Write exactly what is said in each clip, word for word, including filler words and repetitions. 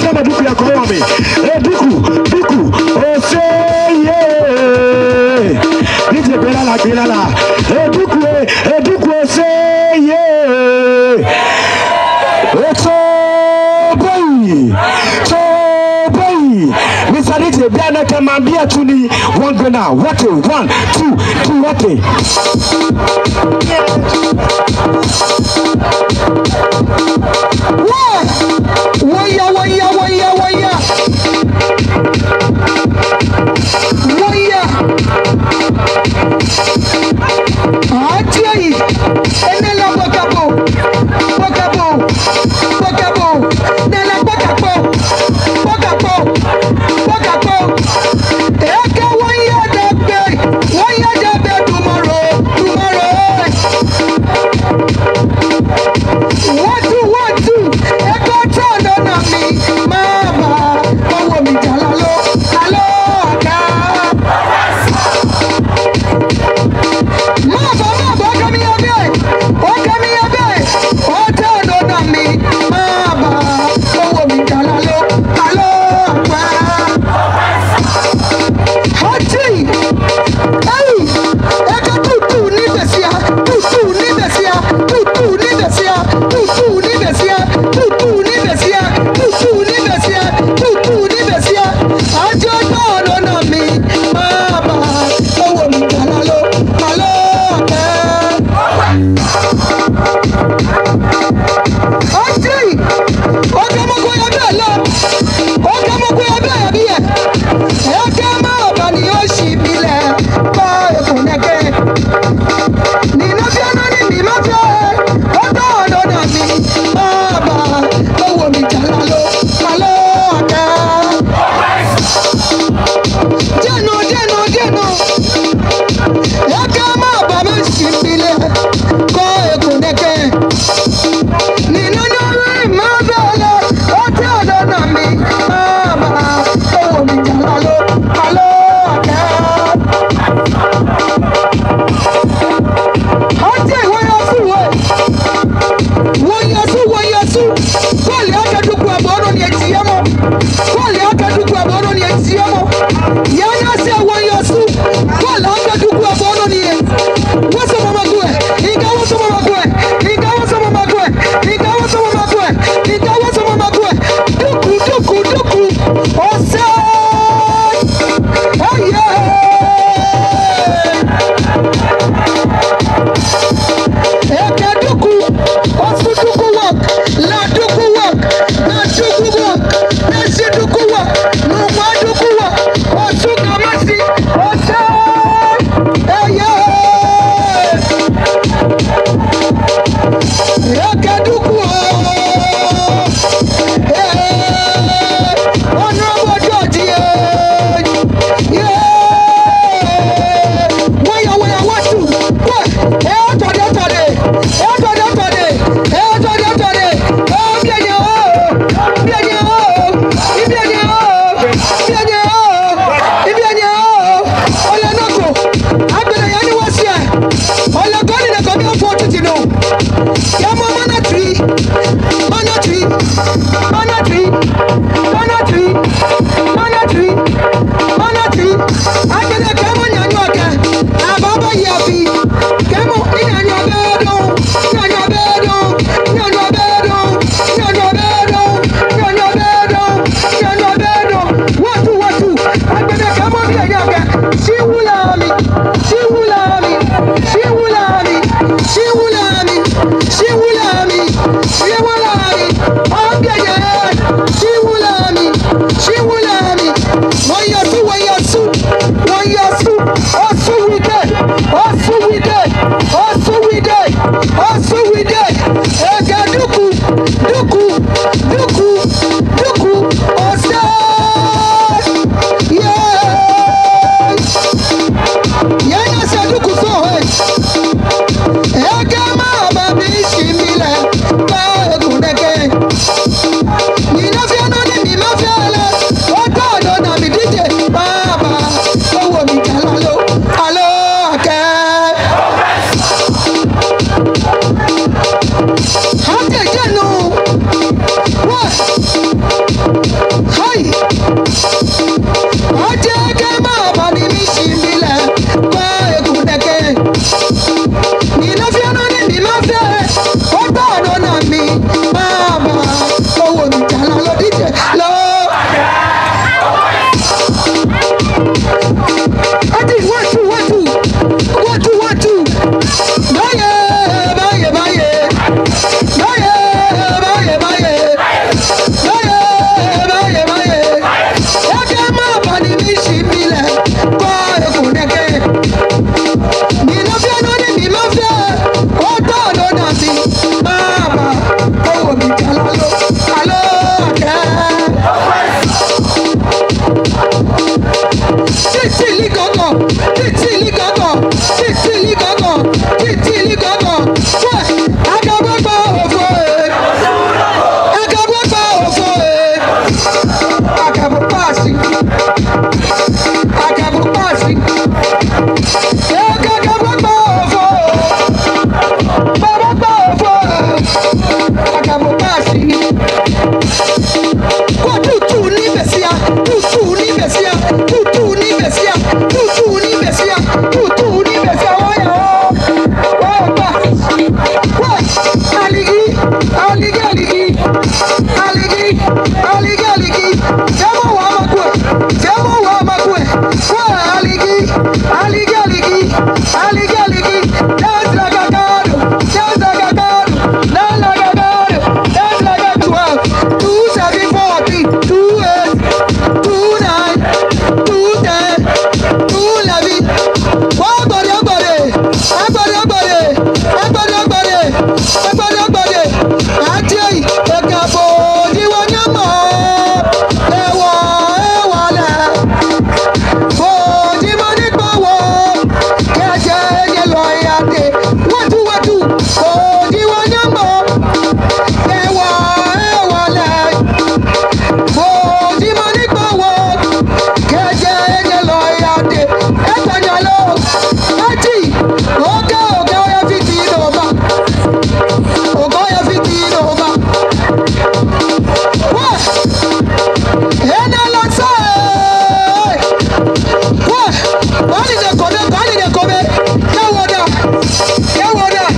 Shama duku ya kwa me. Eh duku, duku. Oh say yeah. Dije bela la bela la. Eh duku eh, eh duku oh say yeah. It's all boy. So boy. Mister Dije bela kamambia tuni. One go now. What a one, two, two what a. Waya waya waya waya waya atiyi enela bokabo bokabo bokabo nela bokabo bokabo bokabo eke waya dabe waya dabe tomorrow tomorrow what do D J lọ. Ati one two one two one two one two. Báyé báyé báyé báyé báyé báyé báyé báyé báyé. Ẹ̀jẹ̀ máa bá ní mi ṣì bílẹ̀ kọ́ ẹ̀kún dẹ́kẹ́. Mi ló fẹ́ lórí mi ló fẹ́ ó tọ́ ló dà sí. Bàbá owó mi jà lálọ́ àlọ́ kẹ́. Títí lí gángan, títí lí gángan, títí lí gángan, títí lí gángan. Wẹ́ agagbọ́gbọ́ òfò ẹ̀. Agagbọ́gbọ́ òfò ẹ̀. Agagbọ́ páàsì. Agagbọ́ páàsì. Agagbọ́gbọ́ òfò ẹ̀. Bàbọ́gbọ́ òfò ẹ̀. Agagbọ́ páàsì. Kó tútù ní bẹ̀síà, tútù ní bẹ̀síà, tútù ní bẹ̀síà, tútù ní bẹ̀síà, tútù ní bẹ̀síà wọ́yà ó. Wọ́n gbà. Wọ́n aligi, aligi, aligi, aligi, aligi, aligi. Jẹ́mọ̀ wà á máa kú ẹ̀, jẹ́mọ̀ wà á máa kú ẹ̀. Wọ́n aligi, aligi, aligi, aligi, aligi. Dance like a god, dance like a god, dance like a god, dance like a twelve, two seven forty, two eight, two nine, two ten, two eleven. Wọ́n gbọ̀dẹ̀ gbọ̀dẹ̀, agbọ̀dẹ̀ gbọ̀dẹ̀, agbọ̀dẹ̀ gbọ̀dẹ̀, agbọ̀dẹ̀ gbọ̀dẹ̀. Àti èyí, ẹ̀ka bò ní wọ́n ní mọ̀ ẹ̀wọ̀ ẹ̀wọ̀ lẹ̀. Bò ní mo ní gbọ̀wọ̀ kẹ̀jẹ̀ ẹ̀yẹ lọ ìyàdé. Wọ́túwọ́tú, bò ní wọ́n ní mọ̀ ẹ̀wọ̀ ẹ̀wọ̀ lẹ̀. Bò ní mo ní gbọ̀wọ̀ kẹ̀jẹ̀ ẹ̀yẹ lọ ìyàdé. Ẹ̀gbẹ̀yà lọ, ẹ̀jì, ọ̀gá ọ̀gá ọ̀yà fi tì í lọ́ba. Ọ̀gá ọ̀yà fi tì í lọ́ba. Wọ́n ẹ̀ẹ́dá lọ sọ ẹ̀. Wọ́n wọ́n ní lè kọ́ bẹ́ẹ̀, wọ́n ní lè kọ́ bẹ́ẹ̀. Kẹ́wọ́ dà, kẹ́wọ́ dà.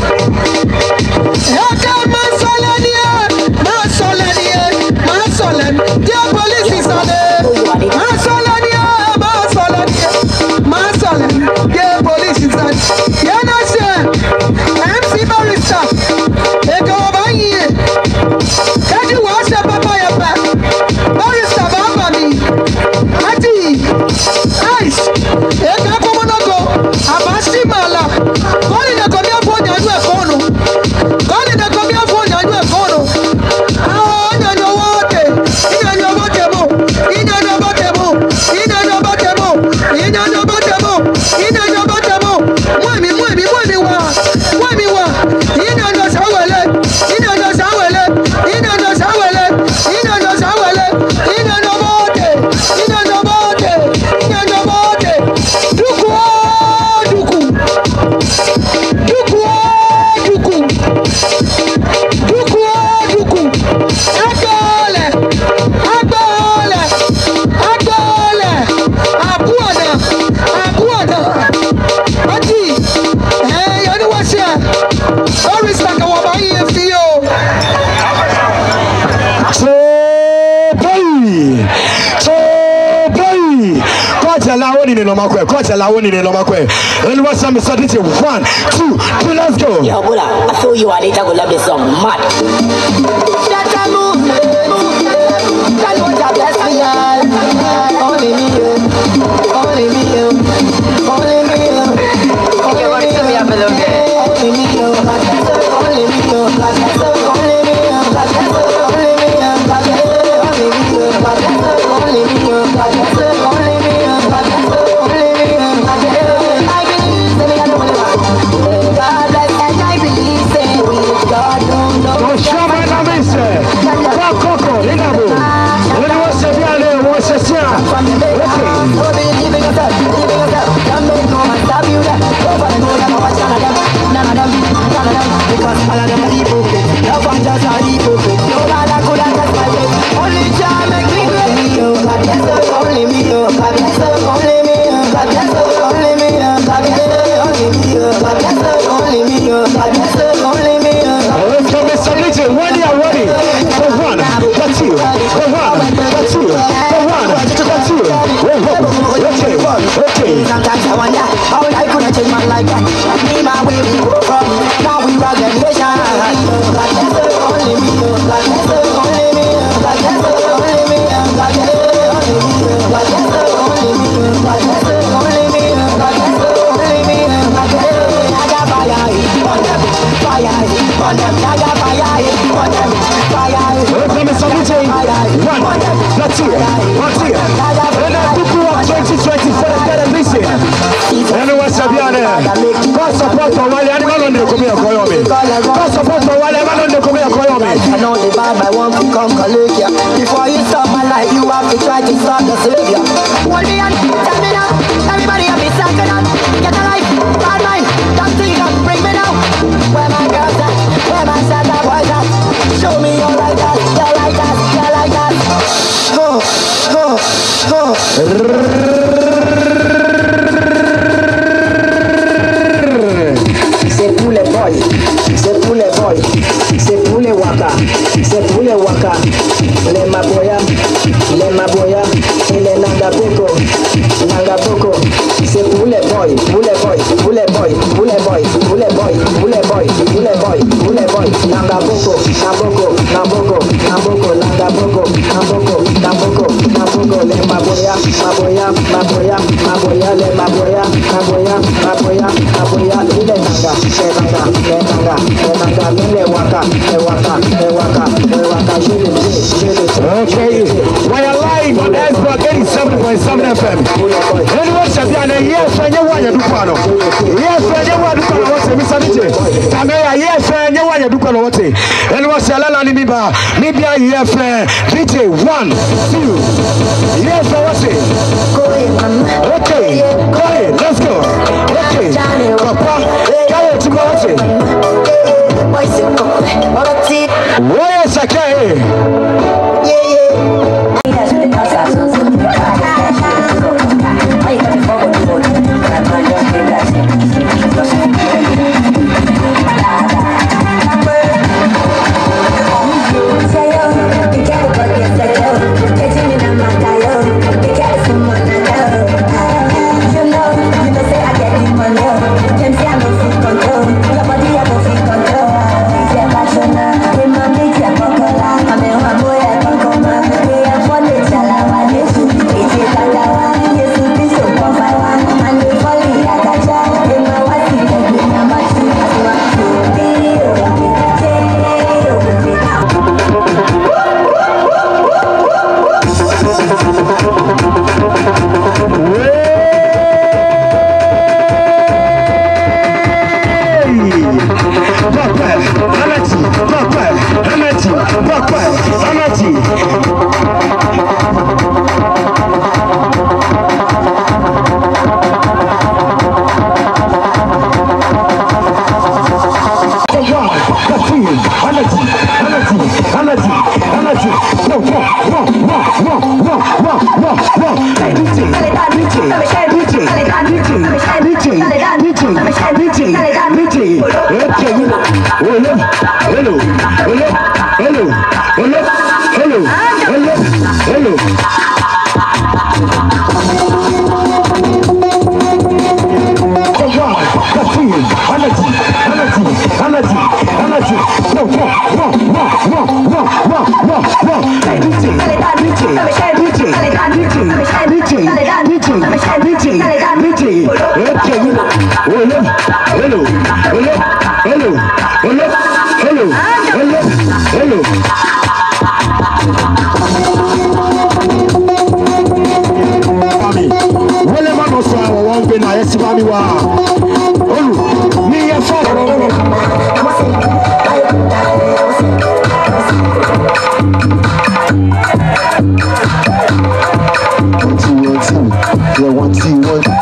Ẹ̀ka máa sọlẹ̀ ni ẹ̀, máa sọlẹ̀ ni ẹ̀, máa sọlẹ̀ ni. Jẹ́ pólísì sọlẹ̀. Máa sọlẹ̀ ni ẹ̀, máa sọlẹ̀ ni ẹ̀, máa sọlẹ̀ ni. Jẹ́ pólísì sọlẹ̀. Yẹ́n náà ṣe M C Barrister. Èkó ọba yìí. Kẹ́jú wàá ṣe pápá yẹn pẹ́. Barrister bá bà mí. Àti Ice. Èkó akọ́mọ́nàgọ́. Àbáṣí màlà. Kọ́ni dẹ̀kọ̀ bí ẹ̀fọ́ ìyànjú ẹ̀kọ́ nù. Kọ́ni dẹ̀kọ̀ bí ẹ̀fọ́ ìyànjú ẹ̀kọ́ nù. Àwọn ìyànjú owó tẹ̀. Ìyànjú owó tẹ̀ mọ́. Ìyànjú owó tẹ̀ mọ́. Ìyànjú owó tẹ̀ mọ́. Ìyànjú owó tẹ̀ mọ́. Ìyànjú owó tẹ̀ mọ́. Mú èmi mú èmi mú èmi wá. Mú èmi wá. Ìyànjú sáwẹ̀lẹ̀. Ìyànjú sáwẹ̀lẹ̀. Ìyànjú sáwẹ̀lẹ̀. Ìyànjú sáwẹ̀lẹ̀. Ìyànjú owó tẹ̀. Ìyànjú owó tẹ̀. Ìyànjú owó tẹ̀. Dúkù ó dúkù. Dúkù ó dúkù. Dúkù ó dúkù. Agbọ́ọ̀lẹ̀. Agbọ́ọ̀lẹ̀. Agbọ́ọ̀lẹ̀. Àbúọ̀dà. Àbúọ̀dà. Ọtí. Ẹ̀yẹ oníwàṣẹ́. Barrister kan wọ́n máa ń yẹ fi o. Tobey, Tobey. Coach allow one in the normal way. Coach allow one in the normal way. And what's some starting to one, two, three, let's go. Yo, Bula, I feel you are later gonna love this song, mad. Shut up, move, move, tell what I bless me, all. Only me, you, only me, you, only me, you. Okay, what is me up a little bit? Only me, you, only me, you, only me, you, only me, you, only me, you, only me, you, only me, you, only me, you. I believe that we are the only one. God bless and I believe that we God don't know. Don't show my name, sir. Sometimes I wonder how I could have changed my life. Me, my way we go from. Now we rock the nation. Like that's only me. Like that's only me. Like that's only me. Like that's only me. Like that's only me. Like that's only me. Like that's only me. Like that's I got fire on them. Fire on them. I got fire on them. Fire. Let me submit it. One. Let's see it. Let's see it. And I took you up twenty twenty for the television. Anyone Sabiane, God support for Wale, anyone on the Community Koyomi. God support for Wale, anyone on the Community Koyomi. I know the bad by one to come collect ya. Before you stop my life, you have to try to stop the savior. Hold me and tell me now. Everybody have been second on. Get a life, bad mind. Don't think up, bring me now. Where my girls at? Where my sad boys at? Show me you like that, you like that, you like that. Oh, oh, oh. C'est pour les boys, c'est pour les boys, c'est pour les waka, c'est pour les waka, les maboya, les maboya, et les nangaboko, nangaboko, c'est pour les boys, pour les boys, pour les boys, pour les boys, pour les boys, pour les boys, pour les boys, pour les boys, nangaboko, namboko, namboko, namboko, nangaboko, namboko, namboko, namboko, les maboya, maboya, maboya, maboya, les maboya, maboya, maboya, maboya, les nanga. Nanga, nanga, nanga, le waka, le waka, le waka, le waka, je le dis, je le dis. Okay, we are live on Xbox eighty-seven point seven F M. Anyone Sabiane, yes, and you want to do Pano. Yes, and you want to do what Mister Niche. Kamea, yes, and you want to do what anyone Salala Niba, Nibia, yes, D J, one, two. Yes, I was it. Okay, go ahead, let's go. Okay, Papa. Where is Sakai? Yeah, one, two, one.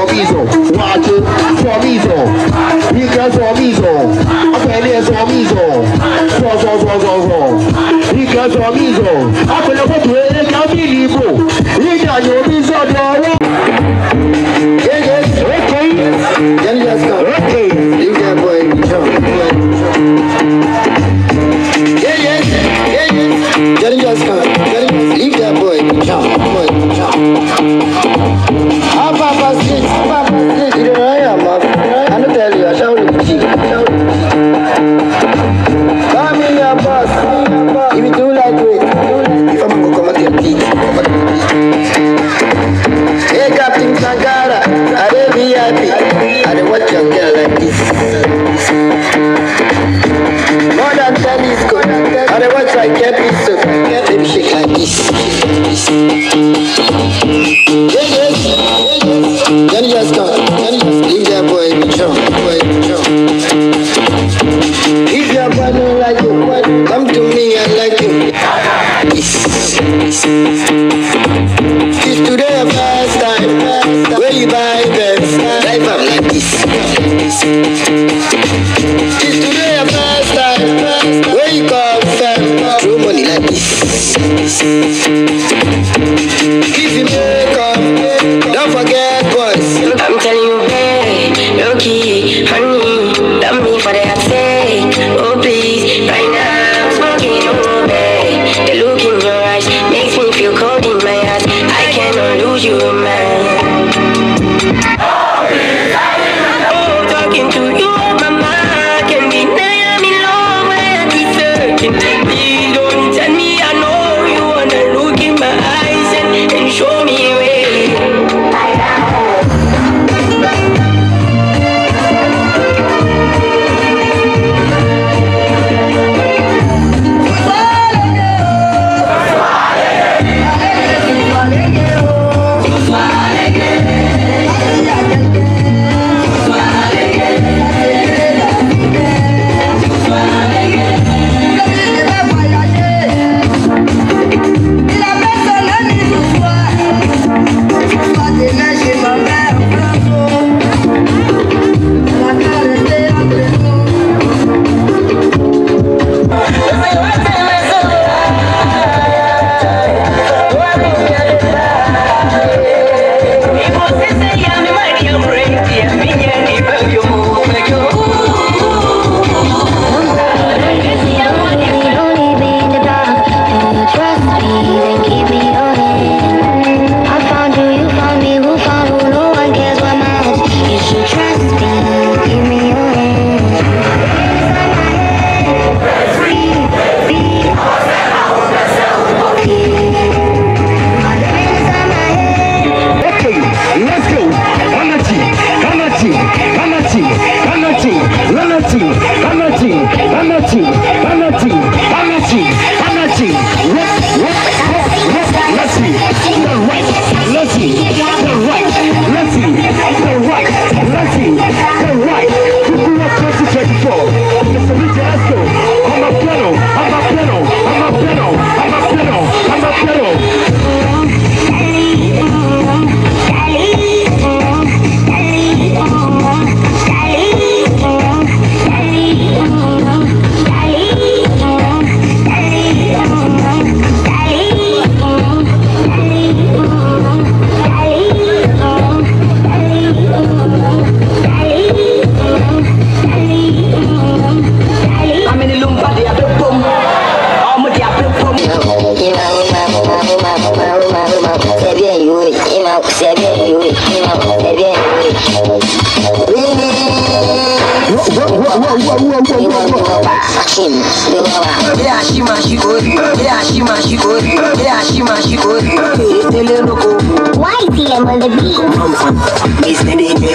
miso, watch it, so miso. You can so miso. Up there so miso. So so so so so. You can so miso. Up there go to it, can be libo. You can you miso do. Yeah yeah. Okay. Then just go. Okay. Leave that boy. Yeah yeah. Yeah yeah. Then just go. Leave that boy. Jump. Boy. Jump. Up up street. Up street. You don't know I am. I don't tell you. I shall look cheap. Come in your boss. If you do like it, if I'm going to come at your teeth. Hey, Captain Sankara, I don't V I P. I don't watch your girl like this. More than ten is good. I don't watch like get me so. Let me shake like this. Yeah, yes. Then you just come. Then you just leave that boy in the jump. Boy, jump. If your boy don't like you, come to me, I like you. It's today a first time where you buy best. Life up like this. It's today a first time where you confirm throw money like this. If you make up, don't forget boys. I'm telling you, babe, low key, honey, love me for their sake. Oh please, right now I'm smoking, oh babe. The look in your eyes makes me feel cold in my heart. I cannot lose you, man. Oh, talking to you, mama, can be now I'm in love where I keep searching. Please don't tell me I know you wanna look in my eyes and, and show me a way. Why is he on the beat?